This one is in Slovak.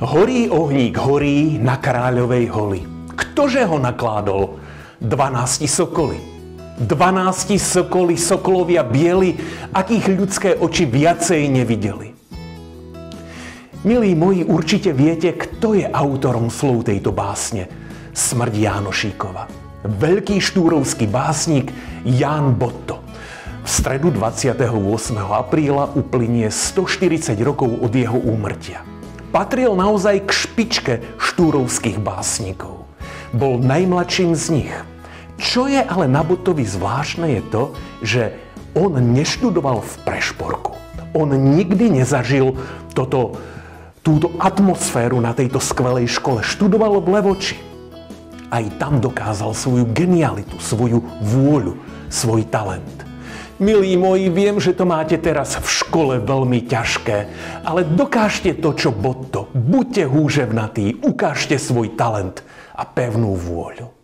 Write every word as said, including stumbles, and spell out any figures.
Horí ohník, horí na Kráľovej holi. Ktože ho nakládol? Dvanásti sokoly. Dvanásti sokoly, sokolovia bieli, akých ľudské oči viacej nevideli. Milí moji, určite viete, kto je autorom slov tejto básne. Smrť Jánošíkova. Veľký štúrovský básnik Ján Botto. V stredu dvadsiateho ôsmeho apríla uplynie stoštyridsať rokov od jeho úmrtia. Patril naozaj k špičke štúrovských básnikov. Bol najmladším z nich. Čo je ale na Bottovi zvláštne je to, že on neštudoval v Prešporku. On nikdy nezažil toto, túto atmosféru na tejto skvelej škole. Študoval v Levoči. Aj tam dokázal svoju genialitu, svoju vôľu, svoj talent. Milí moji, viem, že to máte teraz v škole veľmi ťažké, ale dokážte to, čo Botto. Buďte húževnatí, ukážte svoj talent a pevnú vôľu.